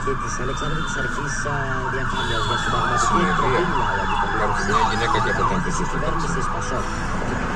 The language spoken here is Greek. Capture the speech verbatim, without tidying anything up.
και της Αλεξάνδρου της Αρχής Διαφάνειας για συνταγματική εκτροπή, δηλαδή. Υπάρχει μια γυναίκα και από τα αντίστοιχα. Κυβέρνησης Πασόκ.